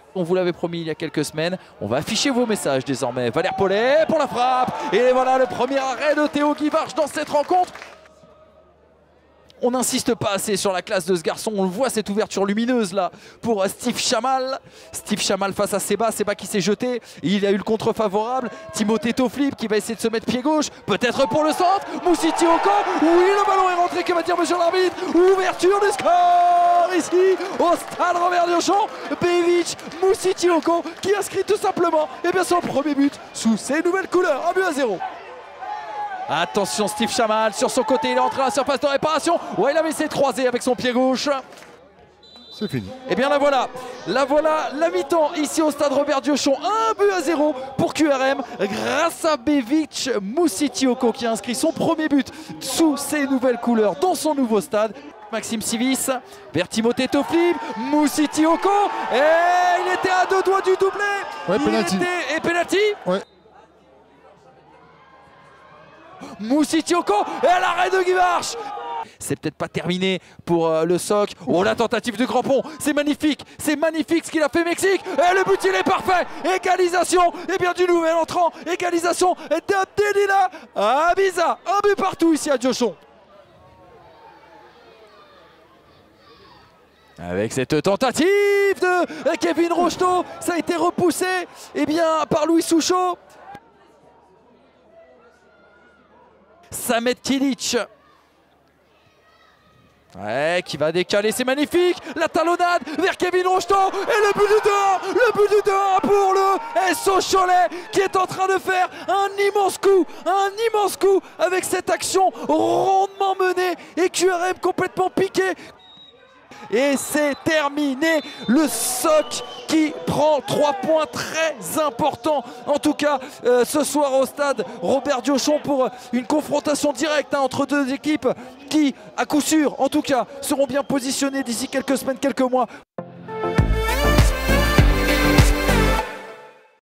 On vous l'avait promis il y a quelques semaines, on va afficher vos messages désormais. Valère Paulet pour la frappe. Et voilà le premier arrêt de Théo Guivarch dans cette rencontre. On n'insiste pas assez sur la classe de ce garçon, on le voit cette ouverture lumineuse là pour Steve Chamal. Steve Chamal face à Seba qui s'est jeté, il a eu le contre favorable. Timothée Toflip qui va essayer de se mettre pied gauche, peut-être pour le centre. Moussiti au camp, oui le ballon est rentré, que va dire monsieur l'arbitre? Ouverture du score ici au stade Robert Durchon. Bevic, Moussiti au camp qui inscrit tout simplement son premier but sous ses nouvelles couleurs, 1-0. Attention Steve Chamal sur son côté, il est entré à la surface de réparation. Ouais, il avait essayé de croiser avec son pied gauche. C'est fini. Et bien la voilà la mi-temps ici au stade Robert Durchon, 1-0 pour QRM grâce à Bevic Moussitioko qui a inscrit son premier but sous ses nouvelles couleurs dans son nouveau stade. Maxime Sivis vers Timothée Toflip, Moussitioko, et il était à 2 doigts du doublé. Ouais, penalty. Et penalty. Ouais. Moussitioko et l'arrêt de Guivarch. C'est peut-être pas terminé pour le SOC. Oh, la tentative de Crampon, c'est magnifique ce qu'il a fait Mexique. Et le but il est parfait. Égalisation, et bien du nouvel entrant. Égalisation d'Abdelila Abiza. Un but partout ici à Diochon. Avec cette tentative de Kevin Rocheteau, ça a été repoussé par Louis Souchot. Samet Kilic, ouais, qui va décaler, c'est magnifique. La talonnade vers Kevin Rocheteau et le but du 2-1 pour le SO Cholet qui est en train de faire un immense coup avec cette action rondement menée et QRM complètement piqué. Et c'est terminé, le SOC qui prend 3 points très importants, en tout cas ce soir au stade Robert Durchon pour une confrontation directe entre deux équipes qui, à coup sûr, en tout cas, seront bien positionnées d'ici quelques semaines, quelques mois.